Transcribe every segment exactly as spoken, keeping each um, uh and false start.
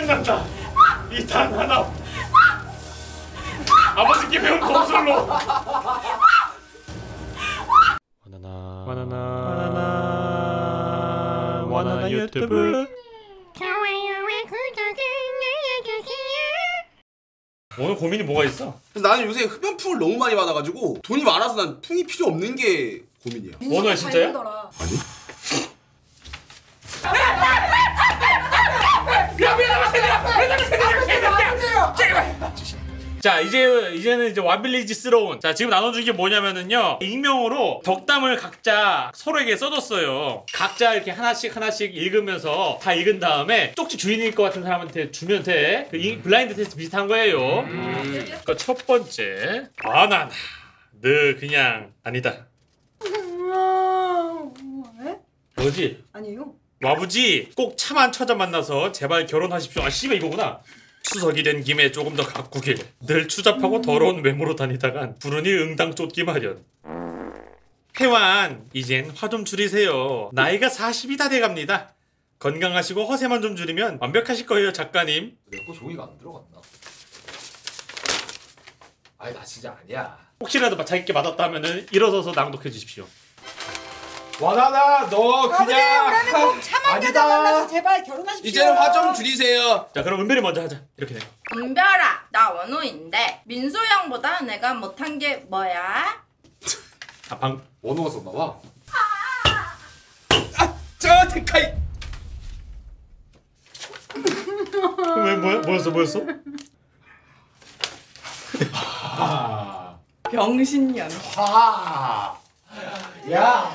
생각난다. 이 단 하나. 아버지께 배운 검술로. 바나나 바나나 바나나 바나나 유튜브. 좋아요와 구독을 눌러주세요. 오늘 고민이 뭐가 있어? 그래서 나는 요새 흡연풍을 너무 많이 받아가지고 돈이 많아서 난 풍이 필요 없는 게 고민이야. 원호야 진짜야? 아니? 자 이제 이제는 이제 와빌리지스러운 자 지금 나눠준 게 뭐냐면은요 익명으로 덕담을 각자 서로에게 써줬어요. 각자 이렇게 하나씩 하나씩 읽으면서 다 읽은 다음에 쪽지 주인일 것 같은 사람한테 주면 돼. 그 이, 블라인드 테스트 비슷한 거예요. 음. 그러니까 첫 번째 바나나 너 그냥 아니다. 네? 뭐지? 아니에요. 와부지 꼭 차만 찾아 만나서 제발 결혼하십시오. 아 씨발 이거구나. 추석이 된 김에 조금 더 가꾸길. 늘 추잡하고 더러운 외모로 다니다간 부르니 응당 쫓기 마련. 회완 이젠 화 좀 줄이세요. 나이가 사십이 다 돼갑니다. 건강하시고 허세만 좀 줄이면 완벽하실 거예요 작가님. 내거 종이가 안 들어갔나? 아니 나 진짜 아니야. 혹시라도 자기께 맞았다 하면은 일어서서 낭독해 주십시오. 와나나 너 그냥 아버지 그러면 꼭 차만 가자 만나서 제발 결혼하십시오. 이제는 화 좀 줄이세요. 자 그럼 은별이 먼저 하자. 이렇게 돼요. 은별아, 나 원호인데 민수 형보다 내가 못한 게 뭐야? 아 방. 원호가 썼나봐. 아, 저 데카이. 왜 뭐야 뭐였어 뭐였어? 아, 병신년. 아, 야.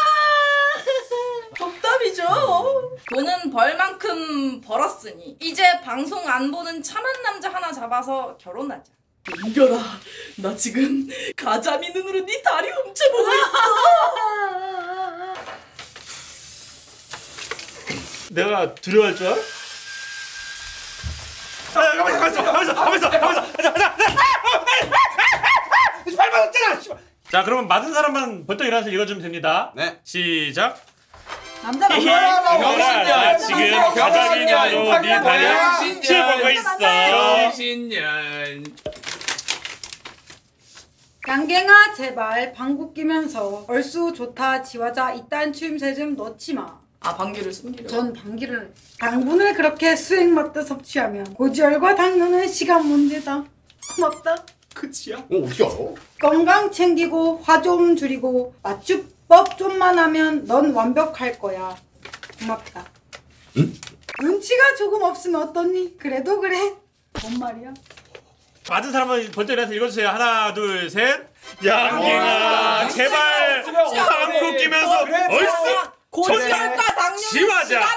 덕담이죠. 돈은 벌만큼 벌었으니 이제 방송 안 보는 참한 남자 하나 잡아서 결혼하자. 은별아, 나 지금 가자미 눈으로 네 다리 훔쳐보고 있어. 내가 두려워할 줄 알아? 아, 가만있어, 가만있어, 가만있어, 가만있어, 가만있어, 가자, 가자, 가자. 발 맞았잖아. 자, 그러면 맞은 사람만 벌떡 일어나서 읽어주면 됩니다. 네. 시작. 남자 히히, 남자. 이거라 지금 가자미 눈으로 네 다리 훔쳐보고 있어. 병신년. 양갱아 제발 방구 끼면서 얼쑤 좋다 지화자 이딴 추임새 좀 넣지 마. 아, 방귀를 숨기려. 전 방귀를 당분을 그렇게 수액 먹듯 섭취하면 고지혈과 당뇨는 시간 문제다. 고맙다. 끝이야? 어 어떻게 알아? 건강 챙기고 화 좀 줄이고 맞춤법 좀만 하면 넌 완벽할 거야. 고맙다. 응? 눈치가 조금 없으면 어떠니? 그래도 그래. 뭔 말이야? 맞은 사람은 벌떡 일어나서 읽어주세요. 하나, 둘, 셋. 양갱아, 제발 방구 끼면서 얼쑤 고지혈과 당뇨는 지화자. 시간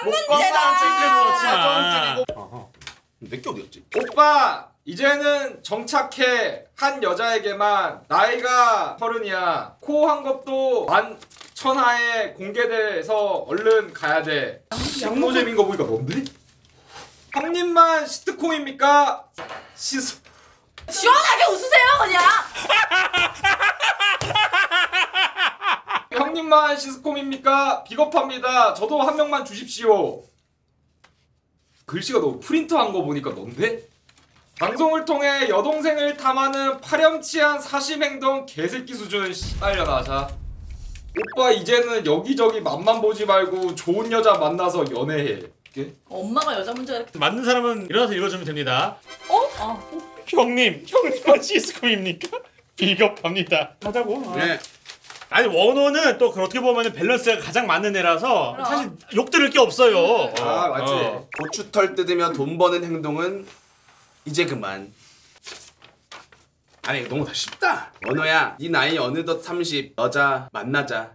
문제다. 몇 개 어디였지? 오빠 이제는 정착해. 한 여자에게만. 나이가 서른이야. 코 한 것도 만 천하에 공개돼서 얼른 가야 돼. 양노잼인 거 보니까 뭔데? 한 입만 시트콤입니까? 시스 시원하게 웃으세요 그냥. 형님만 시스콤입니까? 비겁합니다. 저도 한 명만 주십시오. 글씨가 너 프린트한 거 보니까 넌데? 방송을 통해 여동생을 탐하는 파렴치한 사심행동 개새끼 수준 씨발려나. 자 오빠 이제는 여기저기 맛만 보지 말고 좋은 여자 만나서 연애해. 이렇게? 엄마가 여자 문제가 이렇게. 맞는 사람은 일어나서 읽어주면 됩니다. 어? 아, 형님, 형님만 시스콤입니까? 비겁합니다. 하자고. 네. 아니 원호는 또 어떻게 보면 밸런스가 가장 맞는 애라서 그럼. 사실 욕 들을 게 없어요. 아 맞지. 어. 고추털 뜯으며 돈 버는 행동은 이제 그만. 아니 너무 다 쉽다. 원호야 네 나이 어느덧 삼십. 여자 만나자.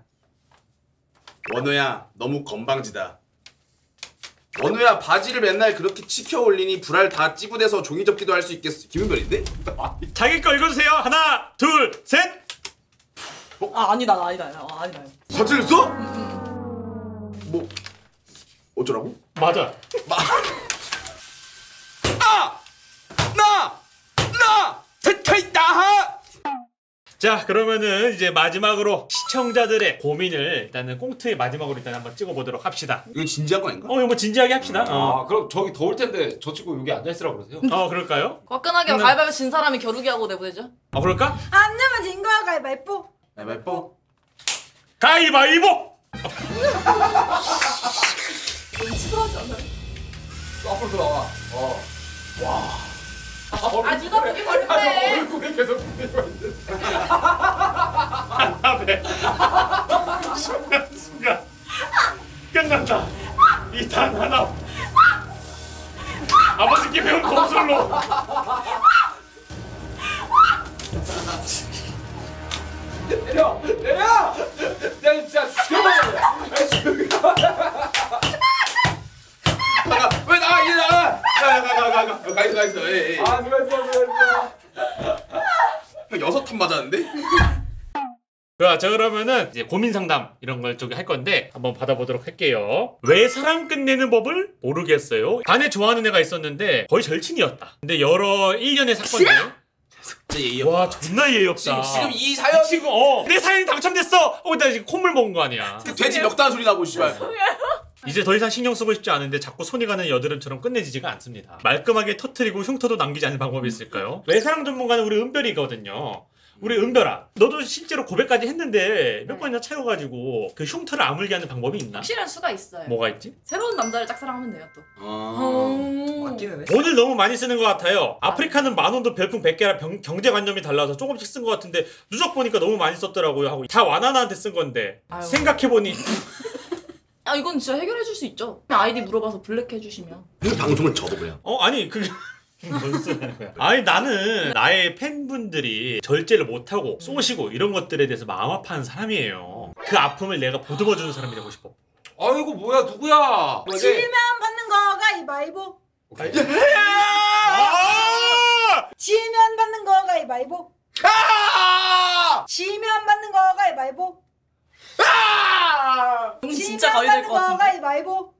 원호야 너무 건방지다. 원호야 바지를 맨날 그렇게 치켜 올리니 불알 다 찌부대서 종이 접기도 할 수 있겠어. 김은별인데? 자기 거 읽어주세요. 하나, 둘, 셋. 아 아니다 나 아니다 아, 아니다. 다 틀렸어? 뭐 어쩌라고? 맞아. 마. 아! 나! 나! 데카이 나하! 자 그러면은 이제 마지막으로 시청자들의 고민을 일단은 꽁트의 마지막으로 일단 한번 찍어보도록 합시다. 이건 진지한 거 아닌가? 어 이거 뭐 진지하게 합시다. 어, 아 그럼 저기 더울 텐데 저 친구 여기 앉아 있으라 그러세요? 어 그럴까요? 화끈하게 그러면- 가위바위보 진 사람이 겨루기 하고 내보내죠. 어 그럴까? 안 내면 진 거야 가위바위보. 가위바위보. 가위바위보! 너무 치사하지 않아요? 앞으로 들어와. 어. 와. 아 누가 보기 버렸대. 얼굴에 계속 붙이고 있는. 한답에 순간 순간 끝난다. 이 단 하나 아버지께 배운 공술로 내려 내려. 내가 진짜 죽여버려. 죽여버려. 나가 왜 나가 이제 나가. 가가가가가 가있어 가있어. 에이, 에이. 아 수고했어 수고했어. 형 여섯 턴 맞았는데? 자, 자 그러면은 이제 고민 상담 이런 걸 저기 할 건데 한번 받아보도록 할게요. 왜 사랑 끝내는 법을 모르겠어요. 반에 좋아하는 애가 있었는데 거의 절친이었다. 근데 여러 일련의 사건들. 진짜 예의 와 존나 예의 없다. 지금, 지금 이 이 사연 친구 어, 내 사연이 당첨됐어. 어, 나 지금 콧물 먹은 거 아니야. 그 돼지 멱단 소리 나고 씨발. 이제 더 이상 신경 쓰고 싶지 않은데 자꾸 손이 가는 여드름처럼 끝내지지가 않습니다. 말끔하게 터트리고 흉터도 남기지 않는 방법이 있을까요? 외사랑 전문가는 우리 은별이거든요. 우리 은별아, 너도 실제로 고백까지 했는데 몇 번이나 차여가지고 그 흉터를 아물게 하는 방법이 있나? 확실한 수가 있어요. 뭐가 있지? 새로운 남자를 짝사랑하면 돼요 또. 아. 맞기는 해. 돈을 너무 많이 쓰는 것 같아요. 아프리카는 만 원도 별풍 백 개라 병- 경제관념이 달라서 조금씩 쓴 것 같은데 누적 보니까 너무 많이 썼더라고요 하고 다 와나나한테 쓴 건데 아유. 생각해보니 아 이건 진짜 해결해 줄 수 있죠. 아이디 물어봐서 블랙 해주시면. 그 방송을 접어버려. 어 아니 그게 뭔 소리 하는 거야? 아니 나는 나의 팬분들이 절제를 못하고 쏘시고 이런 것들에 대해서 마음 아파하는 사람이에요. 그 아픔을 내가 보듬어주는 사람이 되고 싶어. 아이고 뭐야 누구야? 지면 받는 거 가위바위보. 아! 지면 받는 거 가위바위보. 아! 지면 받는 거 가위바위보. 아! 음, 지면 진짜 가위 될 받는 것 거 같은데. 가위바위보.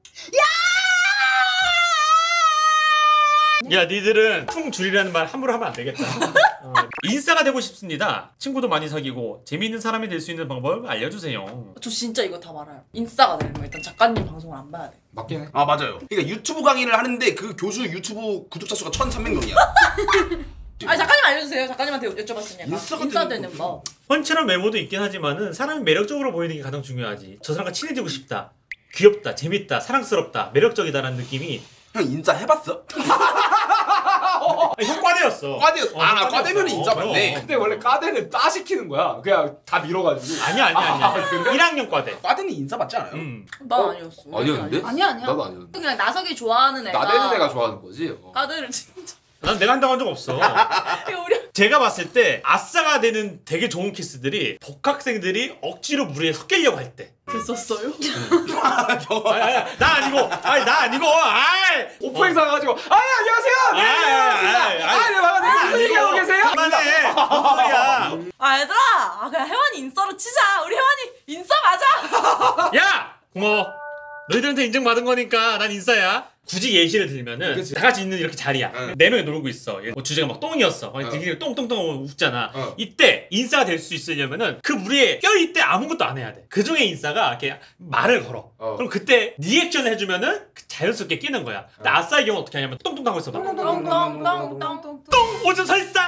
야 니들은 퉁 줄이라는 말 함부로 하면 안 되겠다. 어, 인싸가 되고 싶습니다. 친구도 많이 사귀고 재미있는 사람이 될 수 있는 방법 알려주세요. 저 진짜 이거 다 말아요. 인싸가 되려면 일단 작가님 방송을 안 봐야 돼. 맞긴 해. 아 맞아요. 그러니까 유튜브 강의를 하는데 그 교수 유튜브 구독자 수가 천삼백 명이야. 아니 작가님 알려주세요. 작가님한테 여쭤봤으니까. 인싸가 인싸 되는 되는 법. 펀치한 외모도 있긴 하지만은 사람이 매력적으로 보이는 게 가장 중요하지. 저 사람과 친해지고 싶다. 귀엽다, 재밌다, 사랑스럽다, 매력적이다라는 느낌이 형 인싸 해봤어? 아니, 형 과대였어. 과대였어. 어, 아, 과대였어. 과대면은 인싸 어, 맞네. 어. 근데 원래 까대는 따 시키는 거야. 그냥 다 밀어가지고. 아니야 아니야 아니야. 일 학년 과대. 과대는 인싸 맞지 않아요? 음. 난 어? 아니었어. 아니었는데? 아니야 아니야. 나도 아니었는데. 그냥 나석이 좋아하는 애가. 나대는 애가 좋아하는 거지. 어. 까드를 진짜. 난 내가 한다고 한 적 없어. 이거 우리 제가 봤을 때 아싸가 되는 되게 좋은 키스들이 복학생들이 억지로 무리에 섞이려고 할 때. 됐었어요? 아니, 아니, 나 아니고, 아니 나 아니고, 아이. 오프닝 사가지고 아 안녕하세요. 네 아이, 아이, 안녕하세요. 아이, 아 네 반갑습니다. 무슨 얘기하고 계세요? 그만해. 뭔 소리야? 아 얘들아, 아 그냥 혜원이 인싸로 치자. 우리 혜원이 인싸 맞아. 야, 고마워. 너희들한테 인정받은 거니까 난 인싸야. 굳이 예시를 들면은 그치. 다 같이 있는 이렇게 자리야. 응. 네 명이 놀고 있어. 뭐 주제가 막 똥이었어. 어. 되게 똥똥똥 웃잖아. 어. 이때 인싸가 될 수 있으려면은 그 무리에 껴있을 때 아무것도 안 해야 돼. 그 중에 인싸가 이렇게 말을 걸어. 어. 그럼 그때 리액션을 해주면은 자연스럽게 끼는 거야. 근데 아싸의 경우 어떻게 하냐면 똥똥 하고 있어. 막. 똥똥똥똥똥. 똥 오줌 서 있어.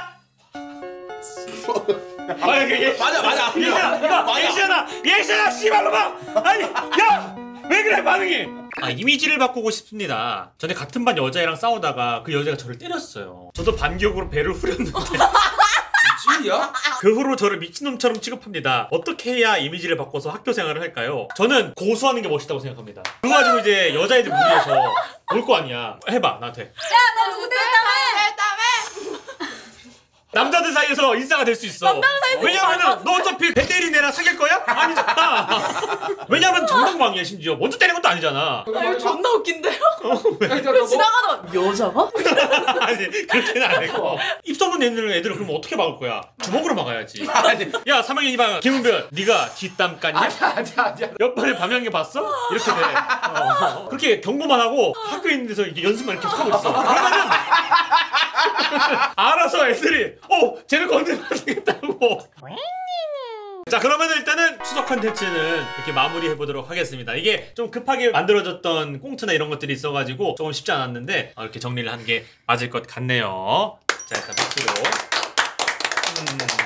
아 이게 맞아 맞아. 예시야 이거 예시야 예시야 씨발로마. 아니 야 왜 그래 반응이? 아 이미지를 바꾸고 싶습니다. 전에 같은 반 여자애랑 싸우다가 그 여자가 저를 때렸어요. 저도 반격으로 배를 후렸는데 찐이야? 그 후로 저를 미친놈처럼 취급합니다. 어떻게 해야 이미지를 바꿔서 학교 생활을 할까요? 저는 고수하는 게 멋있다고 생각합니다. 그거 가지고 이제 여자애들 무리해서 올 거 아니야. 해봐 나한테. 야너 누구 때문에? 남자들 사이에서 인싸가 될 수 있어. 남자들 사이에서 왜냐면은 너 어차피 배 때린 애랑 사귈 거야? 아니잖아. 왜냐면 정당방위야 심지어. 먼저 때린 것도 아니잖아. 아 이거 존나 웃긴데요? 야, 너 뭐- 지나가다 여자가? 아니 그렇게는 안 했고. 입소문 내는 애들을 그럼 어떻게 막을 거야? 주먹으로 막아야지. 아니, 야 삼 학년 이 반 김은별 네가 뒷담 깠냐? 아니야 아니야 아니야. 옆반에 밤양개 봤어? 이렇게 돼. 어. 그렇게 경고만 하고 학교에 있는 데서 이게 연습만 이렇게 하고 있어. 그러면은 알아서 애들이 어 쟤를 건드리면 안 되겠다고 자 그러면 일단은 추석 컨텐츠는 이렇게 마무리해 보도록 하겠습니다. 이게 좀 급하게 만들어졌던 꽁트나 이런 것들이 있어가지고 조금 쉽지 않았는데 어, 이렇게 정리를 한 게 맞을 것 같네요. 자 일단 박수로. 음.